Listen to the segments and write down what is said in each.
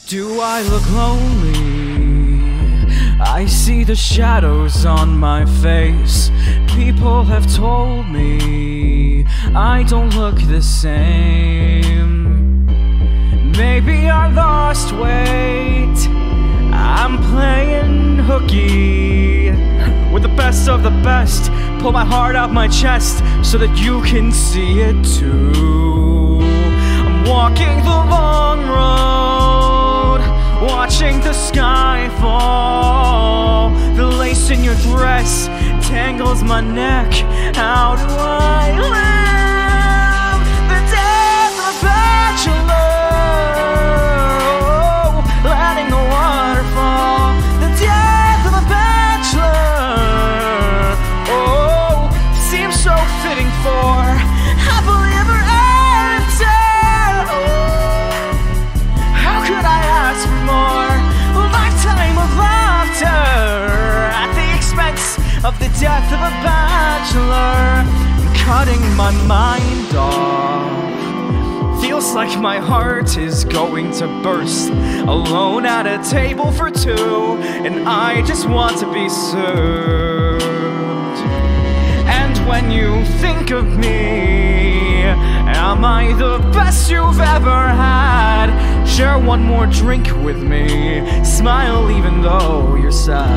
Do I look lonely? I see the shadows on my face. People have told me I don't look the same. Maybe I lost weight. I'm playing hooky with the best of the best. Pull my heart out my chest so that you can see it too. I'm walking the long road, watching the sky fall. The lace in your dress tangles my neck. How do I live the death of a bachelor? Oh, letting the water fall. The death of a bachelor. Oh, seems so fitting for happily ever after. Oh, how could I ask for more? A lifetime of laughter at the expense of the death of a bachelor. I'm cutting my mind off. Feels like my heart is going to burst. Alone at a table for two, and I just want to be served. And when you think of me, am I the best you've ever had? Share one more drink with me. Smile even though you're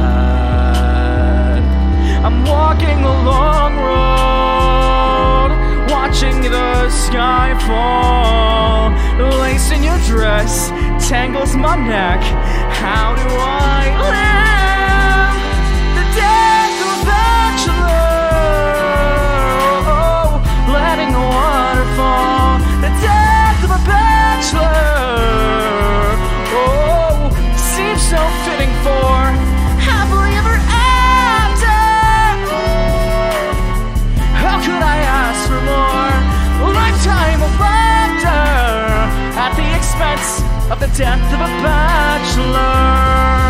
sad. I'm walking a long road, watching the sky fall. The lace in your dress tangles my neck. How do I live the death of a bachelor? Oh, letting the water fall. The death of a bachelor. Oh, seems so fitting for happily ever after. How could I ask for more? A lifetime of laughter at the expense of the death of a bachelor.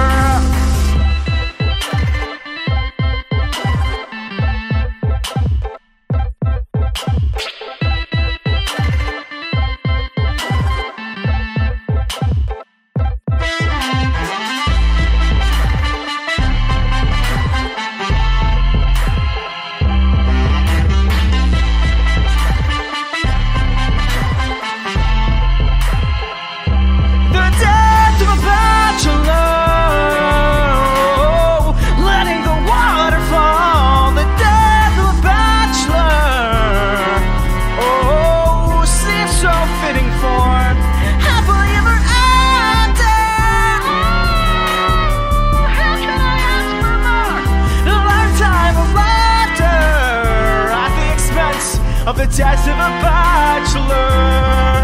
Of the death of a bachelor.